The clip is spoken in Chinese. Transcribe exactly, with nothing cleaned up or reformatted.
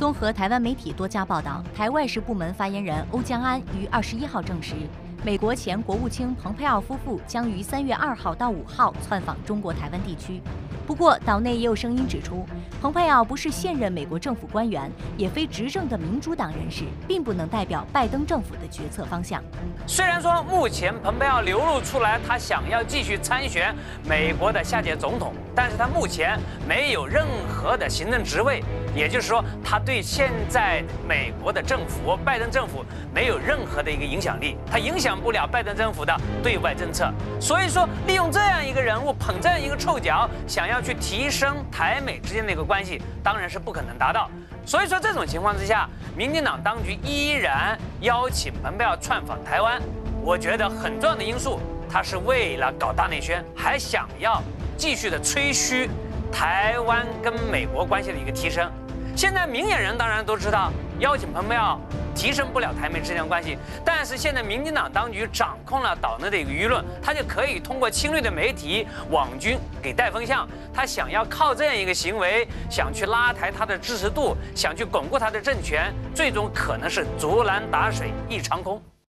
综合台湾媒体多家报道，台外事部门发言人欧江安于二十一号证实，美国前国务卿蓬佩奥夫妇将于三月二号到五号窜访中国台湾地区。不过，岛内也有声音指出，蓬佩奥不是现任美国政府官员，也非执政的民主党人士，并不能代表拜登政府的决策方向。 虽然说目前蓬佩奥流露出来他想要继续参选美国的下届总统，但是他目前没有任何的行政职位，也就是说，他对现在美国的政府拜登政府没有任何的一个影响力，他影响不了拜登政府的对外政策。所以说，利用这样一个人物捧这样一个臭脚，想要去提升台美之间的一个关系，当然是不可能达到。所以说，这种情况之下，民进党当局依然邀请蓬佩奥窜访台湾。我觉得很重要的因素，他是为了搞大内宣，还想要继续的吹嘘台湾跟美国关系的一个提升。现在明眼人当然都知道，邀请蓬佩奥提升不了台美之间的关系，但是现在民进党当局掌控了岛内的一个舆论，他就可以通过亲绿的媒体、网军给带风向，他想要靠这样一个行为，想去拉抬他的支持度，想去巩固他的政权，最终可能是竹篮打水一场空。